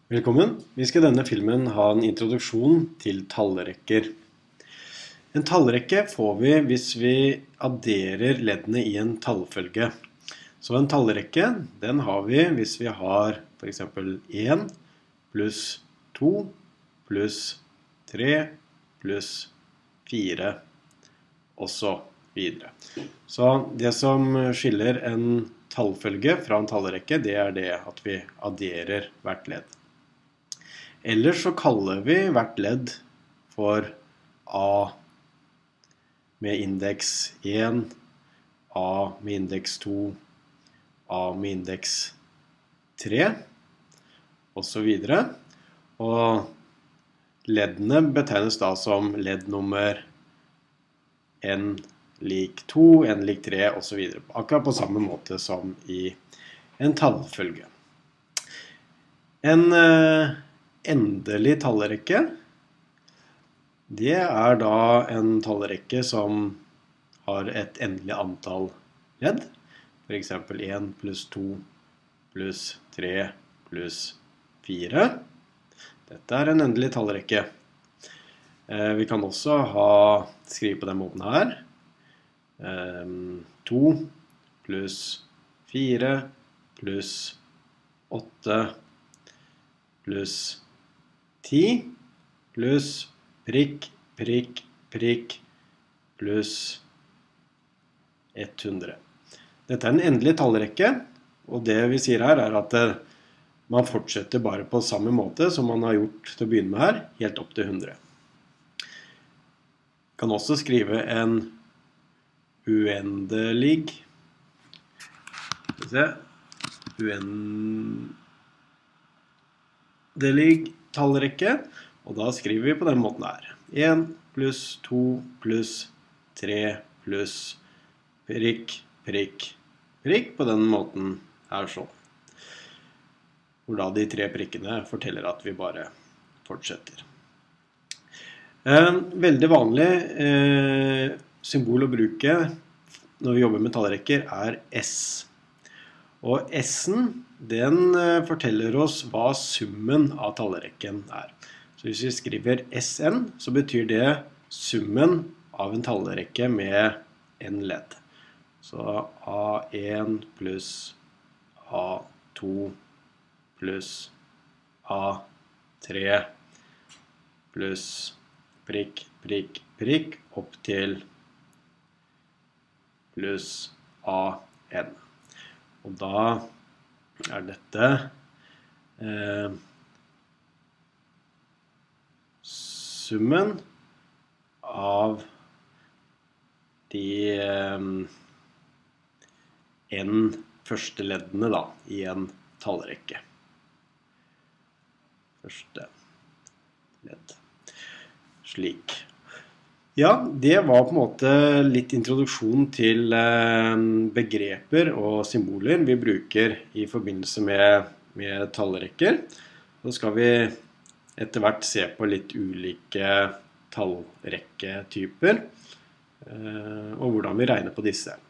Velkommen! Vi skal i denne filmen ha en introduksjon til tallrekker. En tallrekke får vi hvis vi adderer leddene i en tallfølge. Så en tallrekke, den har vi hvis vi har for eksempel 1 pluss 2 pluss 3 pluss 4 og så videre. Så det som skiller en tallfølge fra en tallrekke, det er det at vi adderer hvert ledd. Ellers så kaller vi hvert ledd for A med indeks 1, A med indeks 2, A med indeks 3, og så videre. Og leddene betegnes da som ledd nummer n lik 2, n lik 3, og så videre. Akkurat på samme måte som i en tallfølge. En endelig tallrekke, det er da en tallrekke som har et endelig antall ledd. For eksempel 1 pluss 2 pluss 3 pluss 4. Dette er en endelig tallrekke. Vi kan også skrive på den måten her. 2 pluss 4 pluss 8 pluss 10 pluss prikk, prikk, prikk pluss 100. Dette er en endelig tallrekke, og det vi sier her er at man fortsetter bare på samme måte som man har gjort til å begynne med her, helt opp til 100. Vi kan også skrive en uendelig tallrekke, og da skriver vi på den måten her. 1 pluss 2 pluss 3 pluss prikk, prikk, prikk, på den måten her sånn. Hvor da de 3 prikkene forteller at vi bare fortsetter. Veldig vanlig symbol å bruke når vi jobber med tallrekker er S. Og S-en, den forteller oss hva summen av tallrekken er. Så hvis vi skriver SN, så betyr det summen av en tallrekke med en ledd. Så A1 pluss A2 pluss A3 pluss prikk, prikk, prikk opp til pluss AN. Og da er dette summen av de n første leddene da, i en tallrekke. Første ledd. Slik. Ja, det var på en måte litt introduksjon til begreper og symboler vi bruker i forbindelse med tallrekker. Så skal vi etter hvert se på litt ulike tallrekketyper, og hvordan vi regner på disse.